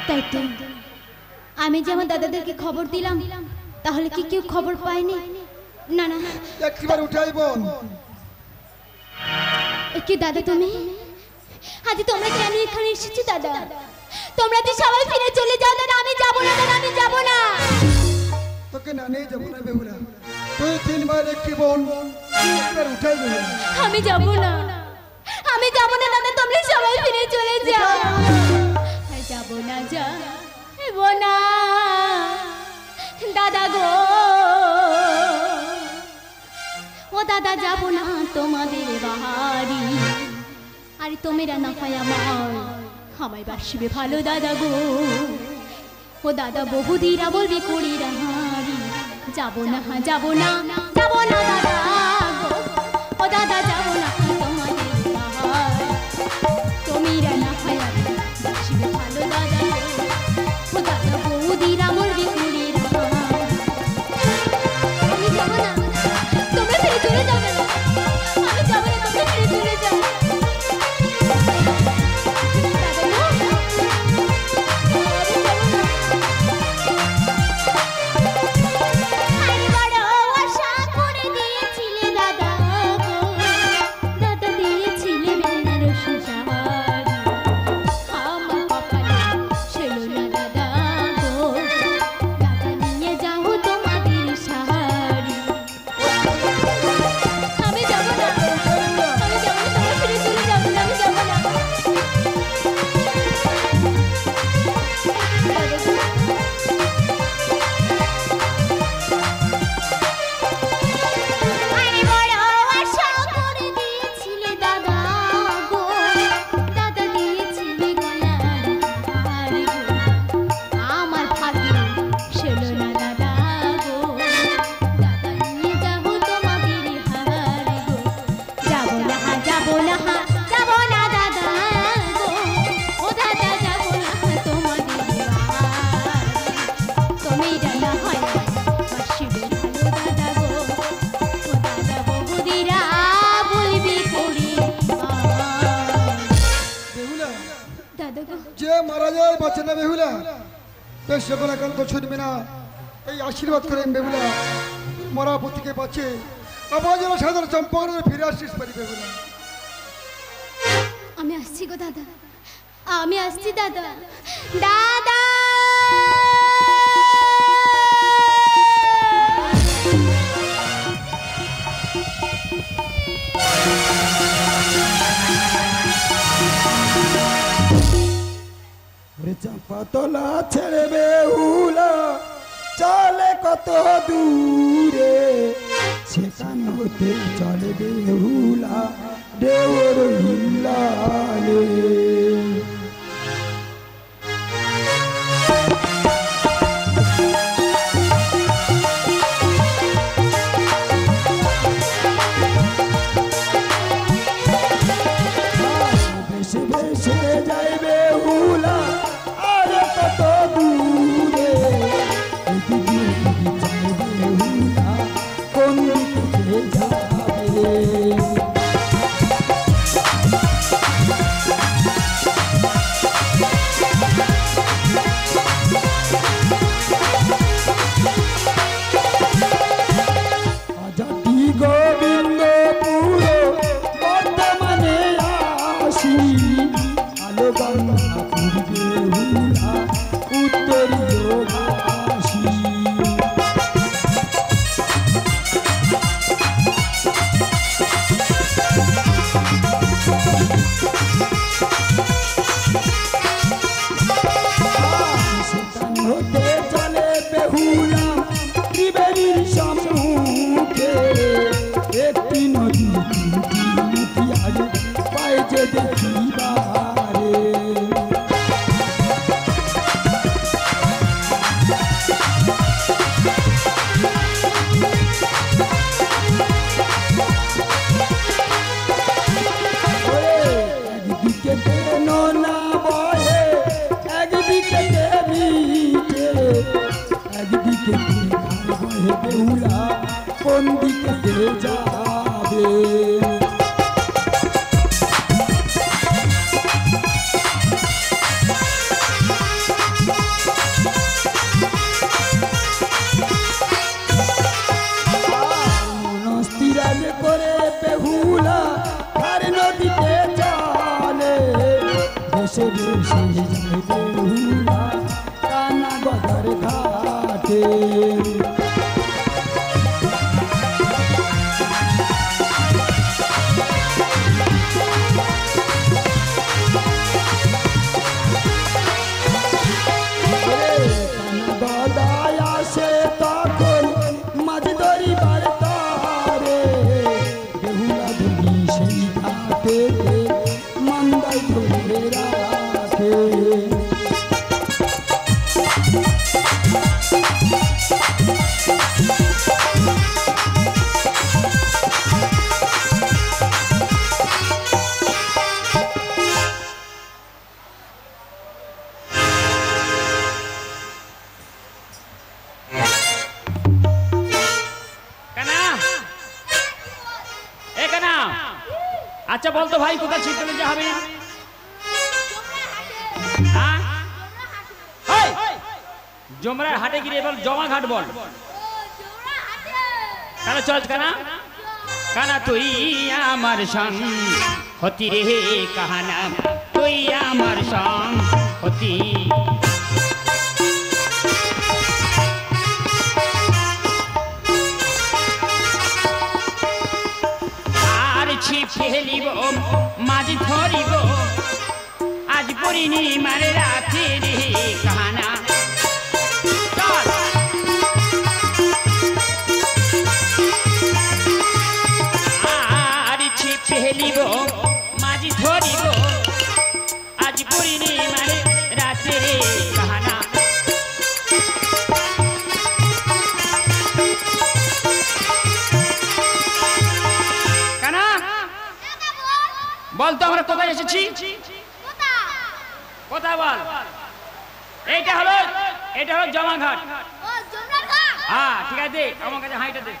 তাই তো আমি যে আমার দাদাদেরকে খবর দিলাম, তাহলে কি কেউ খবর পায়নি? না না, একবার উঠাই বোন। কি দাদা তুমি আজ তোমরা কেন এখানে এসেছো? দাদা তোমরা যে সবাই ফিরে চলে যাও। দাদা আমি যাব না, দাদা আমি যাব না। তোকে না নিয়ে যাবো না বেহুলা, তুই 3 ভাইয়ের একটি বোন, একবার উঠাই বেহুলা। আমি যাব না, আমি যাব না দাদা, তোমরা সবাই ফিরে চলে যাও। যাব না, যাব না দাদা গো, ও দাদা যাব না তোমাদের বাড়ি। আর তোমরা না হয় আমায় বাসবে ভালো দাদা গো। ও দাদা বহুদিরা বলবি কুড়িরা হারি। যাব না, যাব না, যাব না দাদা গো, ও দাদা যাব না তোমাদের বাড়ি। তোমরা না হয় বাসবে ভালো দাদা গো, ও দাদা বহুদিরা বলবি কুড়িরা হারি। আমি যাব না, তোমরা ফিরে চলে যাবে না। আমি যাব না, তোমরা ফিরে চলে যাও। এই আশীর্বাদ করেন বেহুলা, মরা পতিকে বাঁচে আবার যেন সাধারণ চম্পকনগরে ফিরে আসিস পারি বেহুলা। আমি আসছি গো দাদা, আমি আসছি দাদা। দাদা চাপাতলা ছেড়ে বেহুলা চলে কত দূরে, সেখান হতে চলে বেহুলা দেওর হিল্লালে। ভেসে ভেসে যাই বেহুলা আর কত দূরে, বেহুলা কোন দিকে যাবে? আজাদি গোবিন্দপুর বর্তমানে আসি, আলো বাংলা পূর্বে হুলা উত্তরীয় আসি। সেখান হতে চলে বেহুলা ত্রিবেণীর সম্মুখে, একটি নদী পায়ে যে দেখিবারে। একদিকে নোনা বয়ে, একদিকে মিঠে, একদিকে বয়ে বেহুলা কোন দিকে যাবে? আচ্ছা বলতো ভাই কোথায় ছিপ ফেলে যাবে? জমরার হাটে গিয়ে বল জমা ঘাট বল। কানা চল কানা, কানা তুই আমার সং হতি রে কাহানা, তুই আমার সং হতি। ছিপ ফেলিব মাঝ ধরিব আজ পূর্ণিমার রাতে রে কাহানা। আর ছিপ ফেলিব মাঝ ধরিব আজ পূর্ণিমার রাতে রে কাহানা। বলতো আমরা কোথায় এসেছি? কোথায় বল? এটা হলো জমাঘাট। হ্যাঁ ঠিক আছে, আমার কাছে হাইটা দে।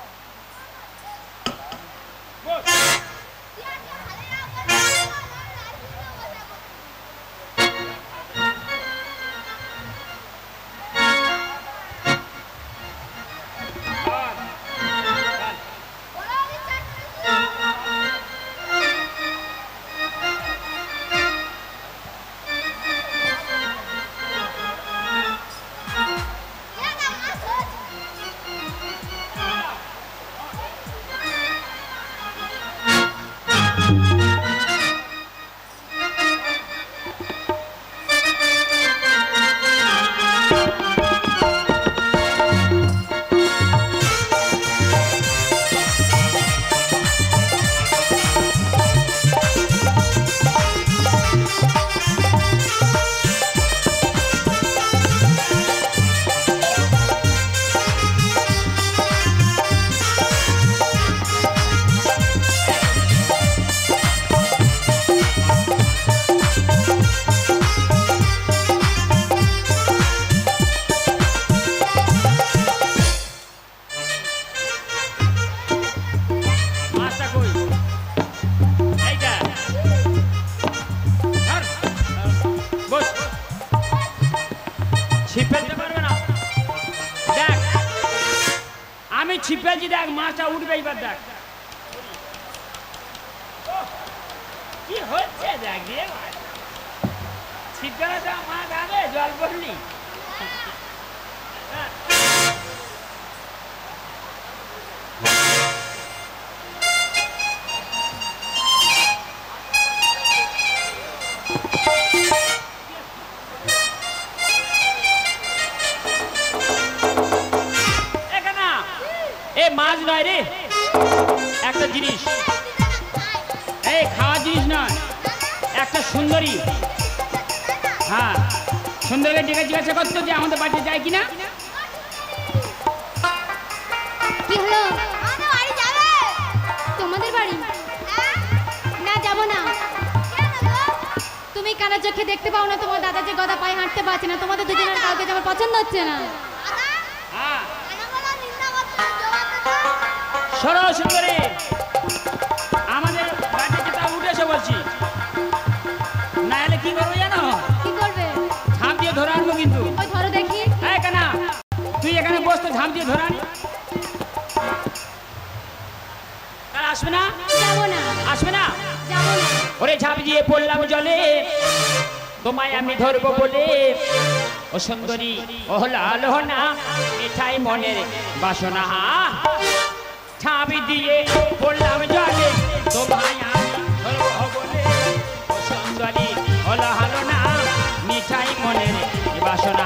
ছিপেছি দেখ, মাছটা উঠবে এবার দেখ কি হচ্ছে। দেখ রে ছিপেরা যা মাছ আগে জল পড়লি। মাছ নয় রে, একটা জিনিস, এই খাওয়ার জিনিস নয়, একটা সুন্দরী। হ্যাঁ সুন্দরীকে ডেকে জিজ্ঞাসা করতো যে আমাদের বাড়িতে যায় কিনা। কি হলো? তোমাদের বাড়ি? না যাবো না। তুমি কানা চোখে দেখতে পাও না তোমার দাদা যে গদা পায়ে হাঁটতে পারছে না? তোমাদের দুজনের কাউকে আমার পছন্দ হচ্ছে না। সরো সুন্দরী, আমাদের বাড়িতে তা উঠে এসে বলছি, না হলে কি করবো জানো? কি করবে? ঝাঁপ দিয়ে ধরে আনবো কিন্তু। ওই ধরো দেখি। এই কানা তুই এখানে বস তো, ঝাঁপ দিয়ে ধরে আনি। তার আসবে না? যাবো না। আসবে না? যাবো না। ওরে ঝাঁপ দিয়ে পড়লাম জলে, তোমায় আমি ধরবো বলে। ও সুন্দরী ও লাল না, এ মনের বাসনা ছাবি দিয়ে পড়লাম জলে তোমায় আমি ধরবো বলে ও সুন্দরী হলো হলো না মিঠাই মনের বাসনা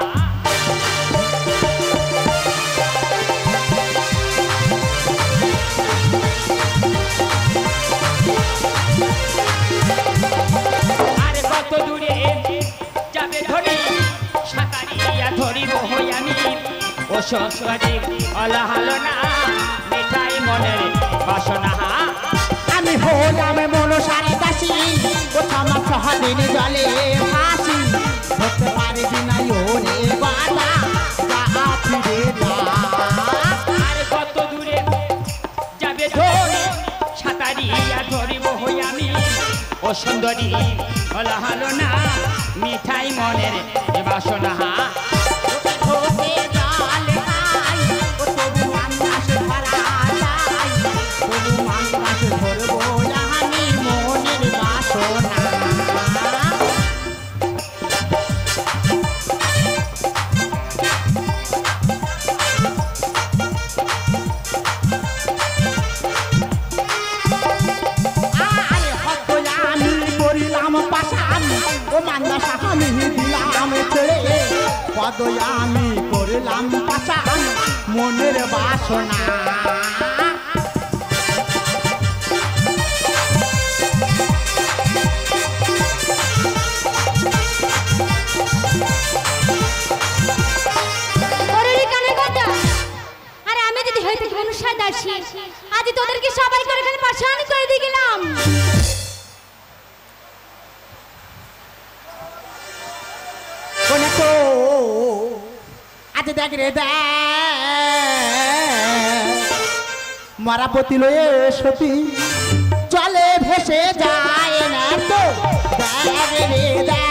আরে কত দূরে যাবে ধরি সাঁতারিয়া ধরিব হই আমি ও সুন্দরী হলো হলো না মিঠাই মনের বাসনা আমি হলাম মনসারে দাসী ও আমার সহাদিন জলে হাসি ধরতে পারবি না ওরে বালা যা ফিরে যা আর কত দূরে যাবে ধরি সাঁতারিয়া ধরিব হই আমি ও সুন্দরী হলো হলো না মিঠাই মনের বাসনা ধরতে জল খাই ও তবু আন্দাসে ধরা যায় তবু আন্দাসে ধরবো আমি মনের বাসনা আরে হত আমি করিলাম পাশান ও মান্না সাহামি দিলাম ছেড়ে পদ আমি করলাম পাশান মনের বাসনা ওরে রে কানে কথা আরে আমি যদি হইতে মনুষ্যায় দাসী আজ তোদেরকে সবাই করে এখানে পাশান করে দিয়ে গেলাম কোনে তো আজ দেখ রে দেখ মরাপতি লয়ে সতী চলে ভেসে যায় না তো দেখ রে দেখ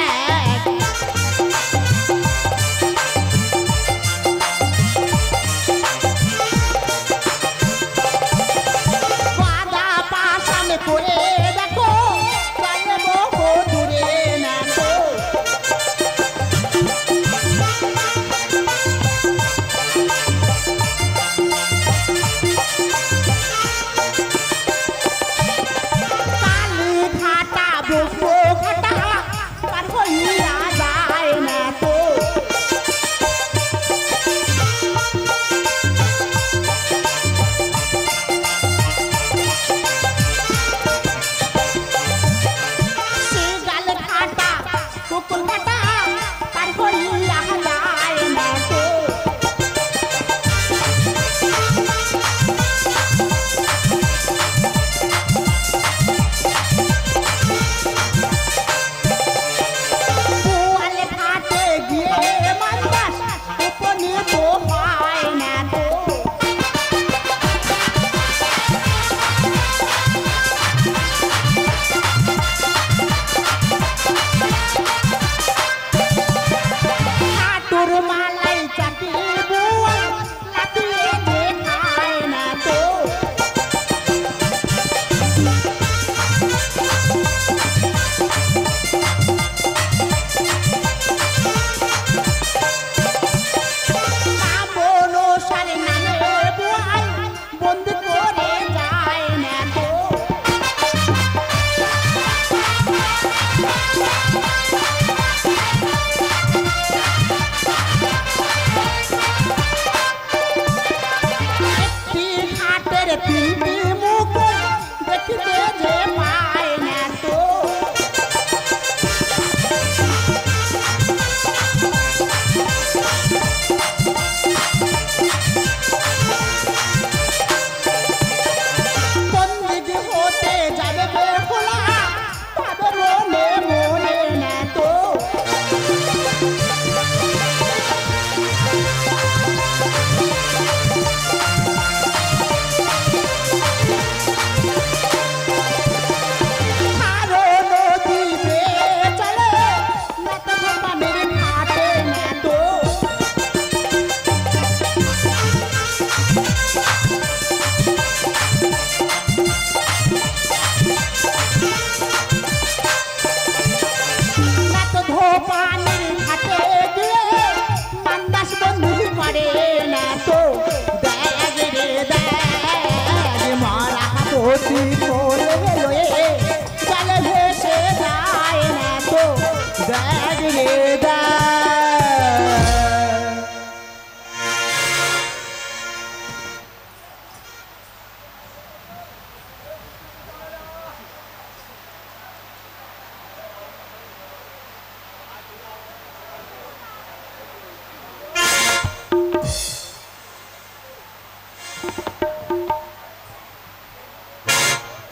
বাদা পাশান করে দেখো চলে বহু দূরে না তো কালী ঘাটা ব্রহ্ম ঘাটা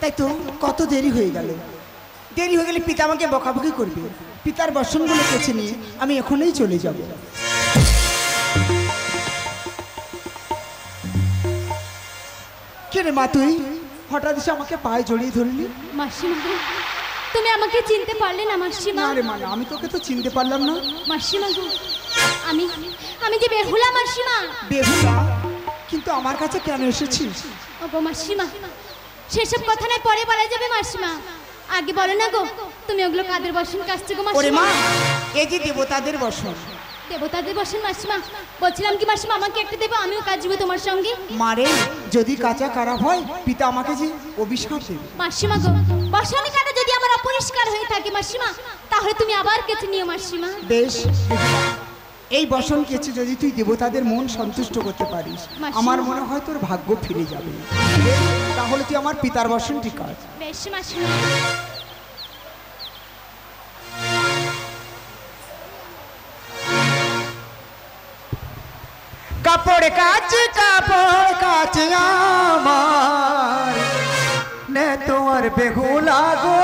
তাই তো কত দেরি হয়ে গেল। দেরি হয়ে গেলে পিতা আমাকে বকাবকি করবে। পিতার বাসনগুলো কেচে নিয়ে আমি এখনই চলে যাব। কে রে মা তুই হঠাৎ এসে আমাকে পায়ে জড়িয়ে ধরলি? মাসিমা গো, তুমি আমাকে চিনতে পারলে না মাসিমা? না রে মা, আমি তোকে তো চিনতে পারলাম না। মাসিমা গো, আমি আমি যে বেহুলা মাসিমা। বেহুলা? কিন্তু আমার কাছে কেন এসেছিস? ওগো মাসিমা, সেসব কথা নয়, পরে বলা যাবে মাসিমা। আগে বলো না গো, তুমি ওগুলো কাদের বসন কাজছে গো ওরে মাসিমা? মা, এই যে দেবতাদের বসন। দেবতাদের বসন মাসিমা? বলছিলাম কি মাসিমা, আমাকে একটা দেবো, আমিও কাজবো তোমার সঙ্গে। মারে, যদি কাঁচা খারাপ হয় পিতা আমাকে যে অভিশাপ দেবে। মাসিমা গো, বসনে কাটা যদি আমার অপরিষ্কার হয়ে থাকে মাসিমা, তাহলে তুমি আবার কেচে নিও মাসিমা। বেশ, এই বসন কেচে যদি তুই দেবতাদের মন সন্তুষ্ট করতে পারিস, মাসিমা। আমার মনে হয় তোর ভাগ্য ফিরে যাবে। বেশ, তাহলে তুই আমার পিতার বসনটি কাজ। বেশ মাসিমা। কাপড় কাচে আমার নে তোমার বেহুলা গো।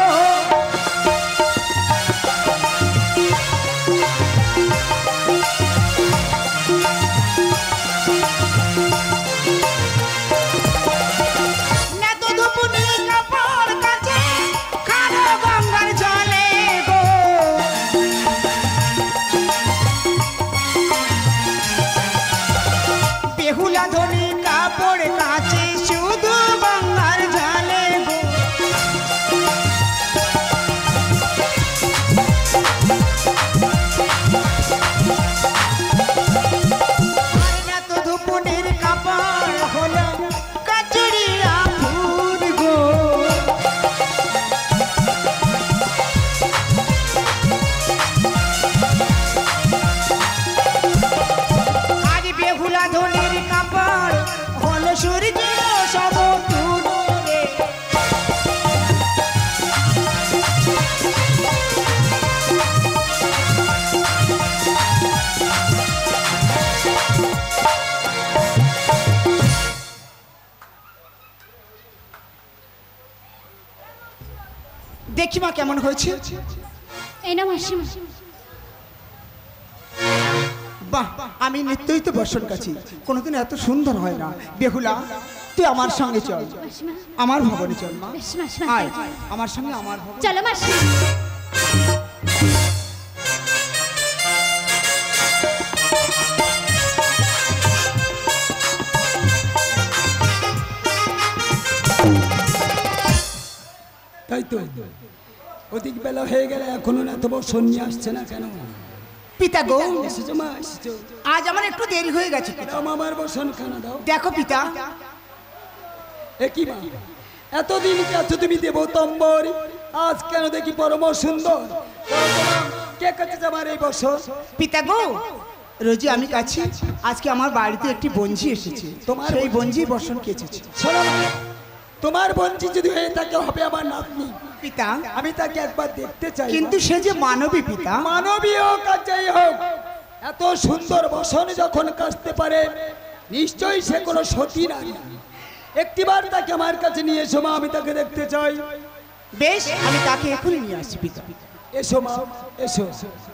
বেহুলা ধনী কাপড় কাচে শুধু গঙ্গার জলে গো। তো ধুপুনের কাপড় হলো কাচুরিয়া ফুল গো। আজ বেহুলা ধনীর কাপড় হলো সূর্য সব তুলে। দেখি মা কেমন হয়েছে। এই না মাসিমা। বাহ, আমি নিত্যই তো বসন কাছি, কোনোদিন এত সুন্দর হয় না। বেহুলা, তুই আমার সঙ্গে চল, মাসিমা, আমার ভবনে চল মা। বেশ মাসিমা, আয় আমার সঙ্গে আমার ভবনে। চলো মাসিমা। তাই তো, অধিক বেলা হয়ে গেলে এখনো এত বসন নিয়ে আসছে না কেন? পিতা গো, এসেছো মা, এসেছো। আজ আমার একটু দেরি হয়ে গেছে পিতা। দাও আমার বসন খানা দাও। দেখো পিতা, একই মা, এতদিন কাছে তুমি দেবতম্বর, আজ কেন দেখি পরম সুন্দর। কে কাছে আমার এই বসন? পিতা গো, রোজই আমি কাছি, আজকে আমার বাড়িতে একটি বঞ্জি এসেছে, তোমার সেই বঞ্জি বসন কেচেছে। শোনো মা, তোমার বঞ্চি যদি হয়ে থাকে হবে আমার নাতনি। পিতা, আমি তাকে একবার দেখতে চাই। কিন্তু সে যে মানবী পিতা। মানবীয় কাজেই হোক, এত সুন্দর বসন যখন কাচতে পারে নিশ্চয়ই সে কোনো সতী নারী। একটিবার তাকে আমার কাছে নিয়ে এসো মা, আমি তাকে দেখতে চাই। বেশ, আমি তাকে এখনই নিয়ে আসছি পিতা। এসো মা, এসো।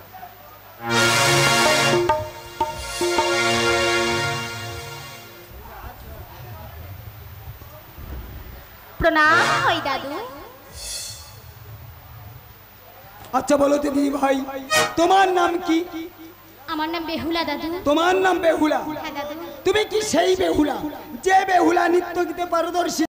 প্রণাম হই দাদু। আচ্ছা বলো দিদি ভাই, তোমার নাম কি? আমার নাম বেহুলা দাদু। তোমার নাম বেহুলা? হ্যাঁ দাদু। তুমি কি সেই বেহুলা যে বেহুলা নৃত্য গীতে পারদর্শী?